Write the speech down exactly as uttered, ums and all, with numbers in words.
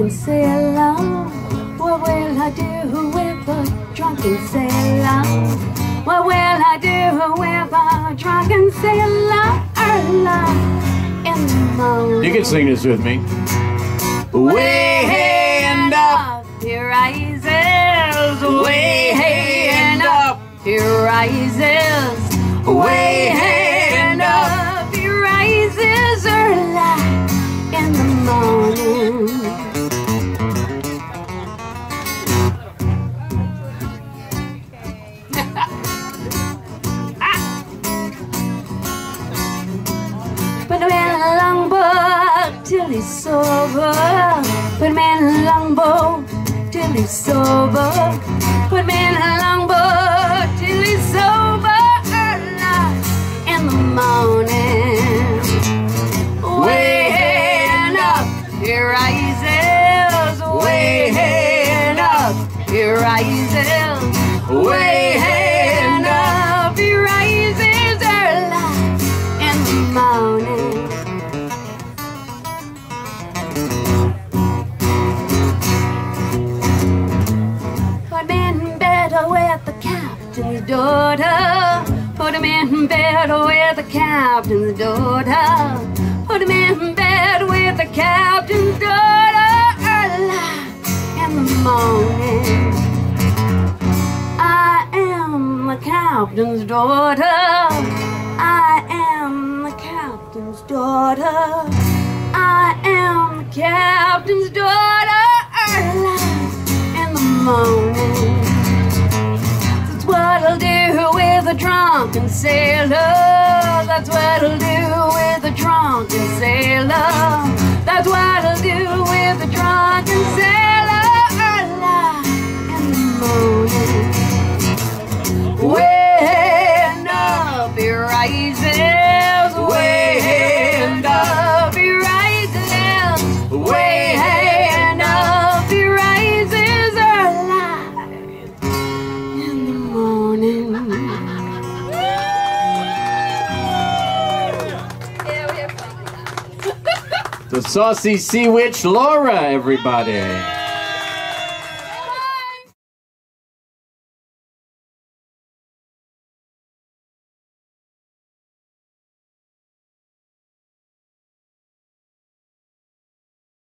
drunken sailor? What will I do with a drunken sailor? What will I do with a drunken sailor? In the morning. You can sing this with me. Way and up, he rises. Way and up, he rises. Way and up, he rises early in the morning. Put him in a longboat till he's sober. Put him in a longboat till he's sober. Put him in a longboat till he's sober early in the morning. Way and up, he rises. Way and up, he rises. Way and up, he rises early in the morning. Put him in bed with the captain's daughter. Put him in bed with the captain's daughter. Put him in bed with the captain's daughter early in the morning. I am the captain's daughter. I am the captain's daughter. I am the captain's daughter early in the morning. That's what I'll do with a drunken sailor. That's what I'll do with a drunken sailor. That's what I'll do with a drunken sailor early in the morning. Way and up, he rises. Way and up, he rises. Way and up, he rises early in the morning. The saucy sea witch Laura, everybody.